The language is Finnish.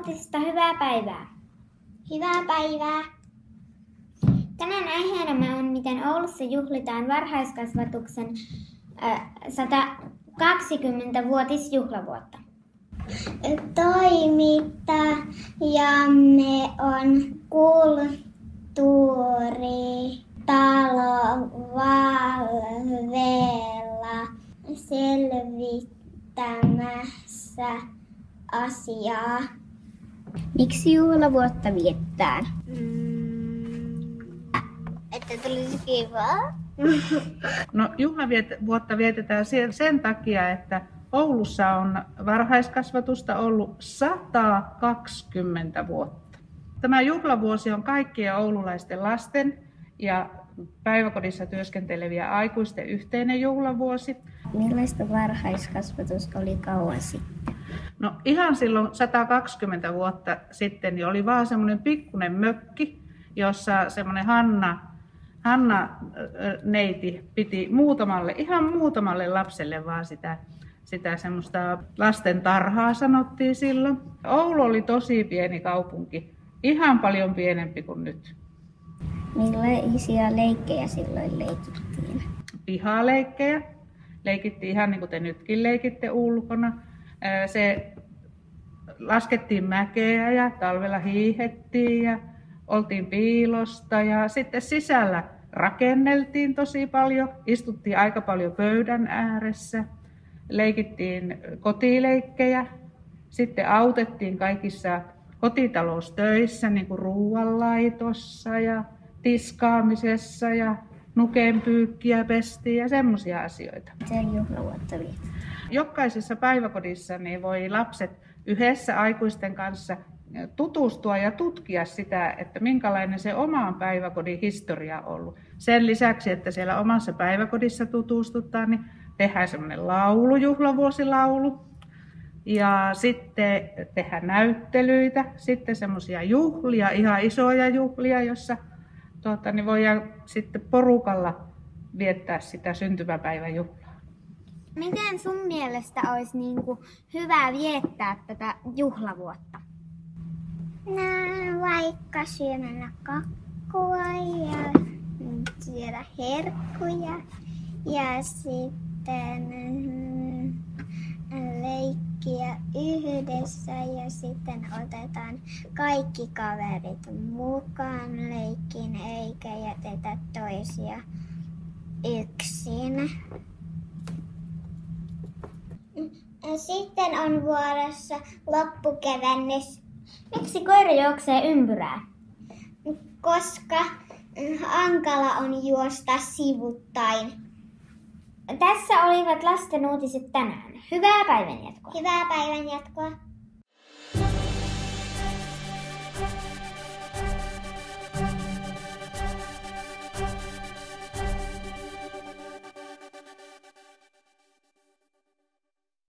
uutisista, hyvää päivää. Hyvää päivää. Tänään aiheenamme on, miten Oulussa juhlitaan varhaiskasvatuksen 120-vuotisjuhlavuotta. Toimittajamme on kulttuuritalo Valveella selvittämässä asiaa. Miksi juhlavuotta viettää? Että tulisi kivaa. No, juhlavuotta vietetään sen takia, että Oulussa on varhaiskasvatusta ollut 120 vuotta. Tämä juhlavuosi on kaikkien oululaisten lasten ja päiväkodissa työskenteleviä aikuisten yhteinen juhlavuosi. Millaista varhaiskasvatus oli kauan sitten? No ihan silloin 120 vuotta sitten niin oli vaan semmoinen pikkuinen mökki, jossa semmoinen Hanna neiti piti ihan muutamalle lapselle vaan sitä semmoista lasten tarhaa sanottiin silloin. Oulu oli tosi pieni kaupunki, ihan paljon pienempi kuin nyt. Millaisia leikkejä silloin leikittiin? Pihaleikkejä. Leikittiin ihan niin kuin te nytkin leikitte ulkona. Se laskettiin mäkeä ja talvella hiihettiin ja oltiin piilosta ja sitten sisällä rakenneltiin tosi paljon. Istuttiin aika paljon pöydän ääressä. Leikittiin kotileikkejä. Sitten autettiin kaikissa kotitaloustöissä, niin kuin ruoanlaitossa ja tiskaamisessa ja nukenpyykkiä pestiin ja semmoisia asioita. Miten juhlavuotta vietetään? Jokaisessa päiväkodissa niin voi lapset yhdessä aikuisten kanssa tutustua ja tutkia sitä, että minkälainen se oman päiväkodin historia on ollut. Sen lisäksi, että siellä omassa päiväkodissa tutustutaan, niin tehdään semmoinen laulu, juhlavuosilaulu. Ja sitten tehdään näyttelyitä, sitten semmoisia juhlia, ihan isoja juhlia, jossa niin voidaan sitten porukalla viettää sitä syntymäpäivän juhlaa. Miten sun mielestä olisi hyvä viettää tätä juhlavuotta? No, vaikka syömällä kakkua ja syödä herkkuja ja sitten leikkiä yhdessä ja sitten otetaan kaikki kaverit mukaan leikkiin eikä jätetä toisia yksin. Sitten on vuorossa loppukevennys. Miksi koira juoksee ympyrää? Koska hankala on juosta sivuttain. Tässä olivat lasten uutiset tänään. Hyvää päivänjatkoa! Hyvää päivänjatkoa!